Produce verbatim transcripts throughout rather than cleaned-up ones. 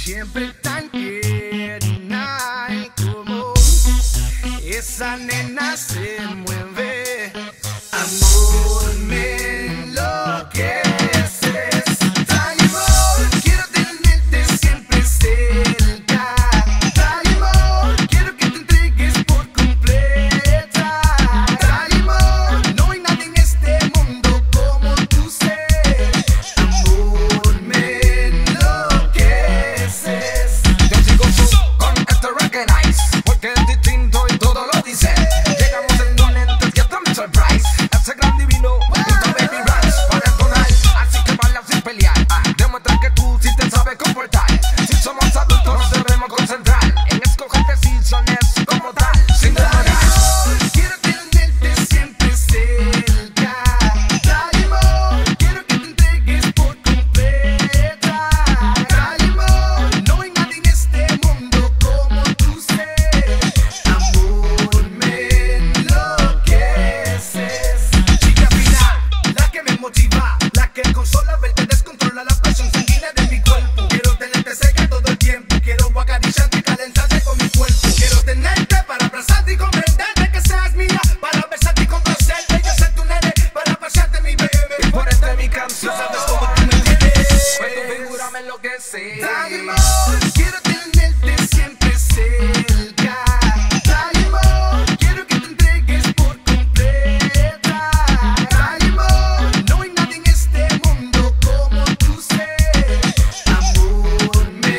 siempre tan tierna y como esa nena se mueve. Amor, me enloqueces. Dale amor, quiero tenerte siempre cerca. Dale amor, quiero que te entregues por completa. Dale amor, no hay nadie en este mundo como tu ser. Amor, me enloqueces. Yo sigo su con este recognize, porque es distinto y todo lo dice. Llegamos en donentes y hasta mi surprise. Ese gran divino, junto a Baby Ranks, para entonar, así que baila sin pelear. Demuestra que tú sí te sabes comportar. Si somos adultos nos debemos concentrar en escoger decisiones como tal, sin demorar. Quiero tenerte siempre cerca. Dale amor, quiero que te entregues por completa. Dale amor, no hay nadie en este mundo como tu ser. Amor, me enloqueces. Chica fina, la que me motiva, la que consola, verte descontrola la presión sanguínea de mi cuerpo. Quiero tenerte cerca todo el tiempo, quiero acariciarte y calentarte con mi cuerpo. Quiero tenerte para abrazarte y comprenderte, que seas mía, para besarte y complacerte. Yo ser tu nene, para pasearte mi bebé. Y por esta mi canción, sabes cómo tú me tienes, pues tu figura me enloquece. Dale amor, quiero tenerte siempre cerca. Dale amor, quiero que te entregues por completa. Dale amor, no hay nadie en este mundo como tu ser. Amor, me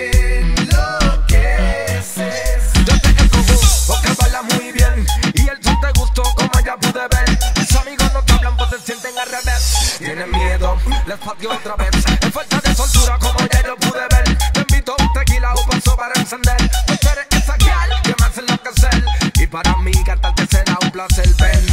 enloqueces. Yo te escojo porque baila muy bien y el son te gustó como ya pude ver. Mis amigos no te hablan pues se sienten al revés. Tienen miedo, les pateo otra vez. En falta de soltura como ya lo pude ver. Te invito a un tequila o un paso para encender. Tú eres esa gal que me hace enloquecer. Y para mí cantarte será un placer. Ven.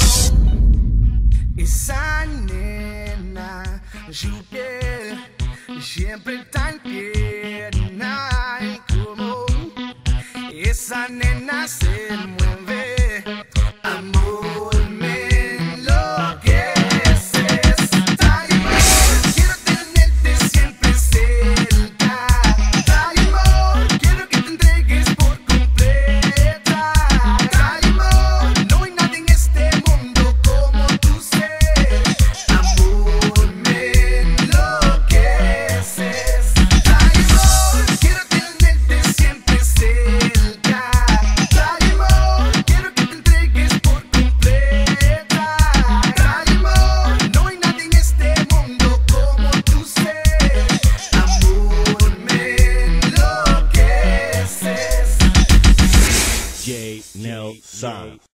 Esa nena, su piel, siempre tan tierna y como esa nena se mueve. Amor, me enloqueces. Dale amor, quiero tenerte siempre cerca. Dale amor, quiero que te entregues por completa. Dale amor, no hay nadie en este mundo como tu ser. Amor, me enloqueces. Dale amor, quiero tenerte siempre cerca. Dale amor, quiero que te entregues por completa. Dale amor, no hay nadie en este mundo como tu ser. Amor, me enloqueces. J Nelson.